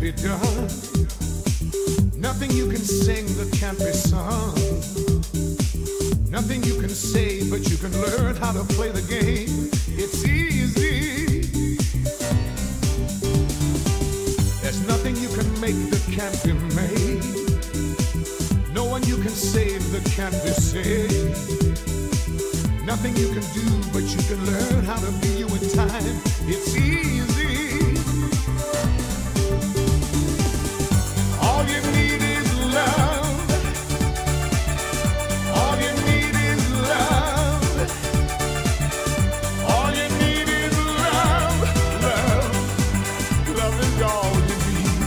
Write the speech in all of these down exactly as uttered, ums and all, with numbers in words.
be done. Nothing you can sing that can't be sung. Nothing you can say, but you can learn how to play the game. It's easy. There's nothing you can make that can't be made. No one you can save that can't be saved. Nothing you can do, but you can learn how to be you in time. It's easy. All you need is love. All you need is love. All you need is love. Love. Love is all you need.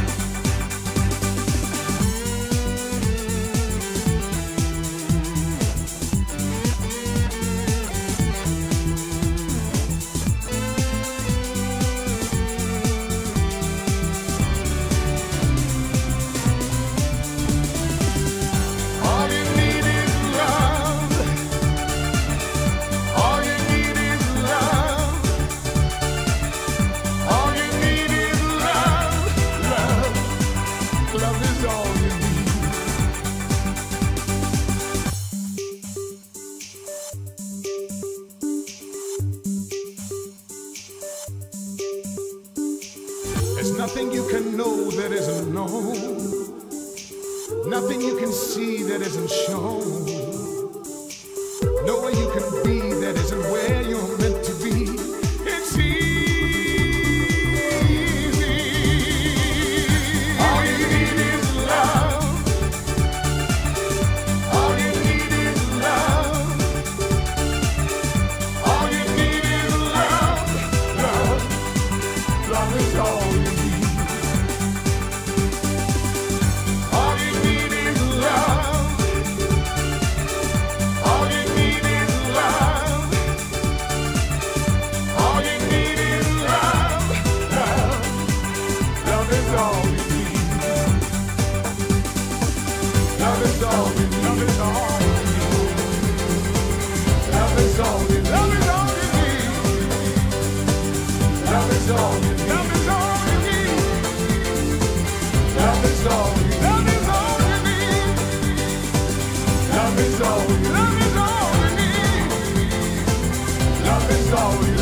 Nothing you can know that isn't known. Nothing you can see that isn't shown. Nowhere you can be that isn't where you're meant to be. It's easy. All you need is love. All you need is love. All you need is love. Love. Love is all you need. Love is all you need.